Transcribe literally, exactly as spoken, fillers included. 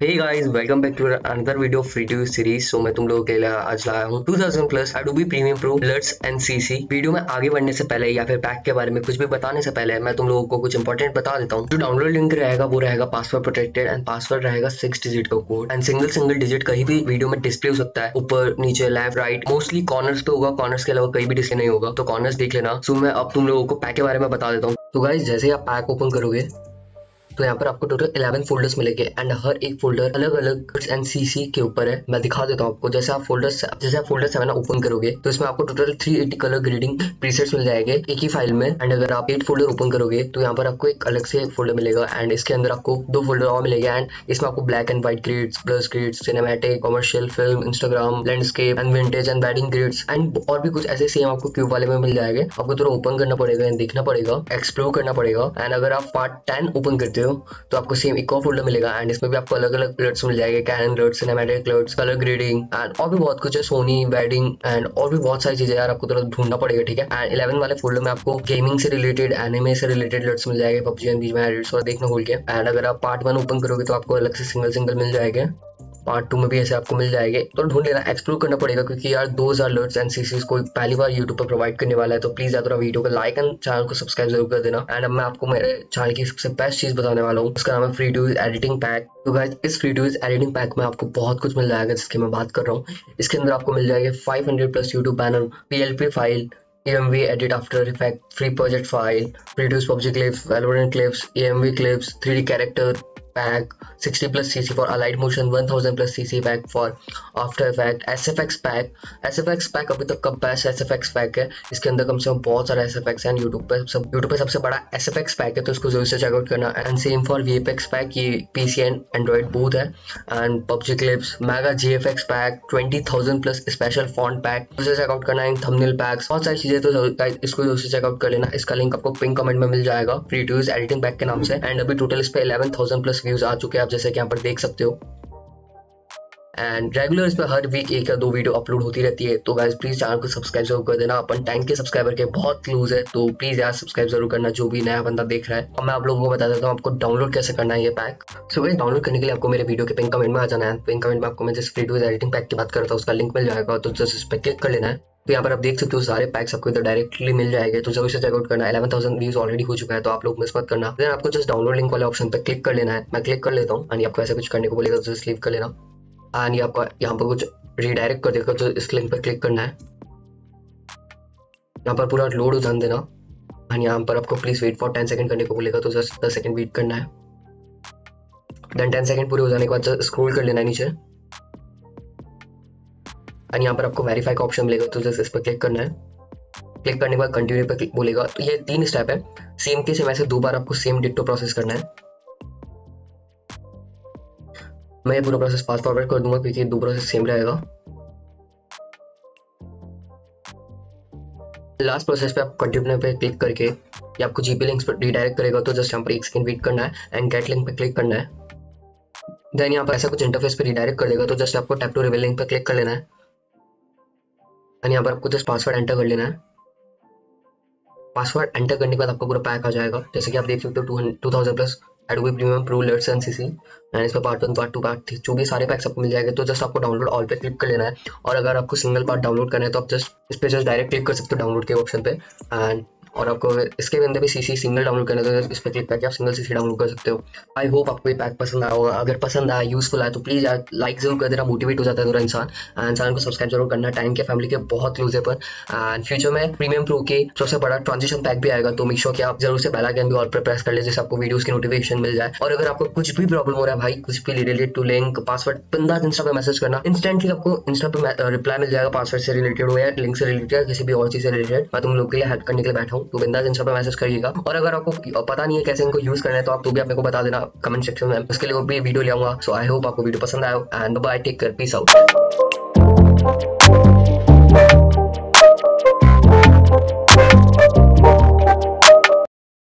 Hey guys, welcome back to another video free to use series. So मैं तुम लोगों के लिए आज लाया हूँ two thousand plus Adobe Premiere Pro LUTs and CC. Video में आगे बढ़ने से पहले या फिर पैक के बारे में कुछ भी बताने से पहले मैं तुम लोगों को कुछ इंपॉर्टेंट बता देता हूँ। जो डाउनलोड लिंक रहेगा वो रहेगा पासवर्ड प्रोटेक्टेड एंड पासवर्ड रहेगा सिक्स डिजिट का code and single single digit कहीं भी वीडियो में डिस्प्ले हो सकता है, ऊपर नीचे लेफ्ट राइट, मोस्टली कॉर्नर्स पे होगा, कॉर्नर्स के अलावा कहीं भी डिस्प्ले नहीं होगा, तो कॉर्नर्स देख लेना। सो मैं अब तुम लोगों को पैक के बारे में बता देता हूँ। तो गाइस, जैसे ही आप पैक ओपन करोगे तो यहाँ पर आपको टोटल इलेवन फोल्डर्स मिलेंगे एंड हर एक फोल्डर अलग अलग एंड सीसी के ऊपर है। मैं दिखा देता हूँ आपको। जैसे आप फोल्डर जैसे आप फोल्डर सेवन ओपन करोगे तो इसमें आपको total three eighty colour grading presets मिल जाएंगे एक ही फाइल में। एंड अगर आप एट फोल्डर ओपन करोगे तो यहाँ पर आपको एक अलग से फोल्डर मिलेगा एंड इसके अंदर आपको दो फोल्डर और मिलेंगे एंड इसमें आपको black and white grids, blush grids, cinematic, commercial, film, Instagram, landscape and vintage and wedding grids and और भी कुछ ऐसे सेम आपको क्यूब वाले में मिल जाएंगे। आपको थोड़ा ओपन करना पड़ेगा, देखना पड़ेगा, एक्सप्लोर करना पड़ेगा। एंड अगर आप पार्ट टेन ओपन करते हो तो आपको सेम एक और फोल्डर मिलेगा एंड इसमें भी आपको अलग अलग अलर्ट्स मिल जाएंगे, Canon alerts, cinematic alerts, colour grading and और भी बहुत कुछ है, सोनी, वेडिंग एंड और भी बहुत सारी चीजें यार आपको थोड़ा ढूंढना पड़ेगा, ठीक है। एंड इलेवन वाले फोल्डर में आपको गेमिंग से रिलेटेड, एनिमे से रिलेटेड अलर्ट्स मिल जाएंगे, पबजी एंड बीच में एडिट्स और देखना भूल के। एंड अगर आप पार्ट वन ओपन करोगे तो आपको अलग से सिंगल सिंगल मिल जाएंगे, पार्ट टू में भी ऐसे आपको मिल जाएंगे। तो ढूंढ लेना, एक्सप्लोर करना पड़ेगा क्योंकि यार दो हजार अलर्ट्स एंड सीसीज को पहली बार यूट्यूब पर प्रोवाइड करने वाला है। तो प्लीज यार वीडियो को लाइक एंड चैनल को सब्सक्राइब जरूर कर देना। एंड अब मैं आपको मेरे चैनल की सबसे बेस्ट चीज बताने वाला हूँ, उसका नाम है free to use editing pack. तो गाइस, इस free to use editing pack में आपको बहुत कुछ मिल जाएगा जिसकी मैं बात कर रहा हूँ। इसके अंदर आपको मिल जाएगा five hundred plus YouTube banner, PLP file, A M V edit after effect, free project file, reduce PUBG clips, Valorant clips, A M V clips, three D character pack, sixty plus C C for Allied Motion, one thousand plus C C pack for After Effect, S F X pack। S F X pack अभी तक का best S F X pack है। इसके अंदर कम से कम बहुत सारा S F X है। यूट्यूब पे सब यूट्यूब पे सबसे बड़ा S F X pack है, तो इसको जरूर से चेकआउट करना। And same for V F X pack, ये P C and Android both है। And PUBG clips, mega G F X pack, twenty thousand plus special font pack, उसे check out करना। एंड थंबनेल पैक्स, बहुत सारी चीजें, तो इसको जरूर से चेकआउट कर लेना। इसका लिंक आपको पिन कमेंट में मिल जाएगा, free to use editing pack के नाम से। एंड अभी टोटल इस पे इलेवन थाउज़ेंड प्लस व्यूज आ चुके हैं, आप जैसे कि यहाँ पर देख सकते हो। एंड रेगुलर इस पे हर वीक एक या दो वीडियो अपलोड होती रहती है। तो गाइस प्लीज चैनल को सब्सक्राइब जरूर कर देना। अपन टेन के सब्सक्राइबर के बहुत क्लोज है, तो प्लीज यार सब्सक्राइब जरूर करना जो भी नया बंदा देख रहा है। अब मैं आप लोगों को बता देता हूँ आपको डाउनलोड कैसे करना है ये पैक। सो गाइस, डाउनलोड करने के लिए आपको मेरे वीडियो के पिन कमेंट में आ जाना है। पिन कमेंट में आपको मैं जिस free to use editing pack की बात कर रहा था उसका लिंक मिल जाएगा, तो जस्ट इस पर क्लिक कर लेना है। तो यहाँ पर आप देख सकते हो सारे पैक्स आपको इधर डायरेक्टली मिल जाएंगे, तो जरूर से चेकआउट करना। इलेवन थाउज़ेंड व्यूज ऑलरेडी हो चुका है, तो आप लोग मिस मत करना। देन आपको जस्ट डाउनलोड लिंक वाले ऑप्शन पे क्लिक कर लेना है। मैं क्लिक कर लेता हूँ एंड आपको ऐसा कुछ करने को बोलेगा, तो जस्ट लीव कर लेना। एंड ये आपका यहाँ पर कुछ रीडायरेक्ट कर देगा, तो इस लिंक पर क्लिक करना है। यहाँ पर पूरा लोड हो जाने देना एंड यहाँ पर आपको please wait for ten second करने को बोलेगा, तो जस्ट दस सेकंड वेट करना है। देन टेन सेकंड पूरे हो जाने के बाद जस्ट स्क्रॉल कर लेना है नीचे एंड यहाँ पर आपको वेरीफाई का ऑप्शन मिलेगा, तो जस्ट इस पर क्लिक करना है। क्लिक करने के बाद कंटिन्यू पर क्लिक बोलेगा। तो ये तीन स्टेप है, सेम के सेम ऐसे दो बार आपको सेम डिट्टो प्रोसेस करना है। मैं ये पूरा प्रोसेस फास्ट फॉरवर्ड कर दूंगा क्योंकि दो प्रोसेस सेम रहेगा। लास्ट प्रोसेस पे आप कंटिन्यू पे क्लिक करके ये आपको जीपी लिंक्स पर रीडायरेक्ट करेगा, तो जस्ट यहाँ पर एक सेकंड वेट करना है एंड गेट लिंक पे क्लिक करना है। देन यहाँ पर ऐसा कुछ इंटरफेस पे रीडायरेक्ट कर देगा, तो जस्ट आपको टैप टू रिवील लिंक पे क्लिक कर लेना है एंड यहाँ पर आपको जस्ट पासवर्ड एंटर कर लेना है। पासवर्ड एंटर करने के बाद आपको पूरा पैक आ जाएगा, जैसे कि आप देख सकते हो two thousand plus Adobe Premiere Pro LUTs and CC. And इस पर part one, part two, part three जो भी सारे पैक्स आपको मिल जाएंगे, तो जस्ट आपको डाउनलोड ऑल पे क्लिक कर लेना है। और अगर आपको सिंगल पार्ट डाउनलोड करना है तो आप जस्ट इस पे जस्ट डायरेक्ट क्लिक कर सकते हो डाउनलोड के ऑप्शन पे। एंड और आपको इसके अंदर भी सीसी सिंगल डाउनलोड करना है तो इस पर क्लिक करके आप सिंगल सीसी डाउनलोड कर सकते हो। आई होप आपको ये पैक पसंद आया होगा। अगर पसंद आया, यूजफुल आया, तो प्लीज यार लाइक जरूर कर देना, मोटिवेट हो जाता है थोड़ा इंसान। एंड चैनल को सब्सक्राइब जरूर करना। टाइम के फैमिली के बहुत क्लोज है पर। एंड फ्यूचर में प्रीमियम प्रो के सबसे बड़ा ट्रांजिशन पैक भी आएगा, तो मेक श्योर कि आप जरूर से बेल आइकन भी ऑल पर प्रेस कर ले, जिससे आपको वीडियोस की नोटिफिकेशन मिल जाए। और अगर आपको कुछ भी प्रॉब्लम हो रहा है भाई, कुछ भी रिलेटेड टू लिंक, पासवर्ड, बिंदास इंस्टा पे मैसेज करना, इंस्टेंटली आपको इंस्टा पे रिप्लाई मिल जाएगा, पासवर्ड से रिलेटेड हो या लिंक से रिलेटेड या किसी भी और चीज से रिलेटेड। मैं तुम लोग के लिए हेल्प करने के लिए बैठा हूँ, तो बिंदास इंस्टा पे मैसेज करिएगा। और अगर आपको पता नहीं है कैसे इनको यूज करना है, तो आप तो भी अपने को बता देना कमेंट सेक्शन में, उसके लिए वो भी वीडियो ले आऊंगा। सो आई होप आपको वीडियो पसंद आया and bye, take care, peace out.